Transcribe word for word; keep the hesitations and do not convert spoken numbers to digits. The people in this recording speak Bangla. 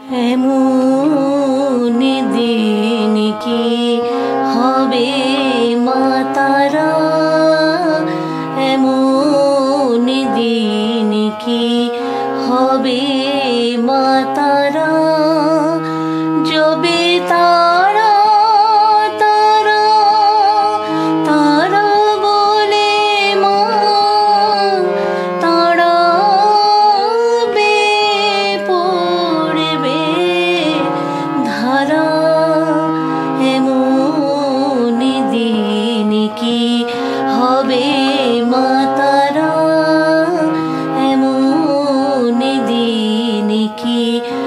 এমন দিন কি হবে মা তারা, এমন দিন কি হবে মা তারা, যবে তারা তারা তারা বলে মা তাড়াবে পড়বে ধারা। এমন দিন কি হবে মা তারা, এমন দিন কি